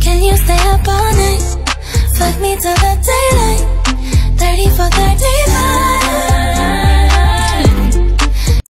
Can you stay up all night? Fuck me till the